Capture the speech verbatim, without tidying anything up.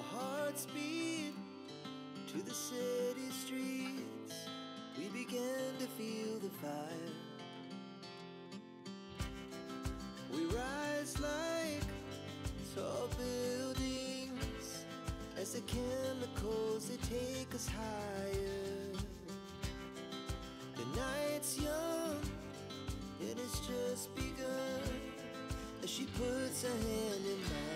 hearts beat to the city streets. We began to feel the fire. We rise like tall buildings as the chemicals, they take us higher. The night's young, it has just begun as she puts her hand in mine.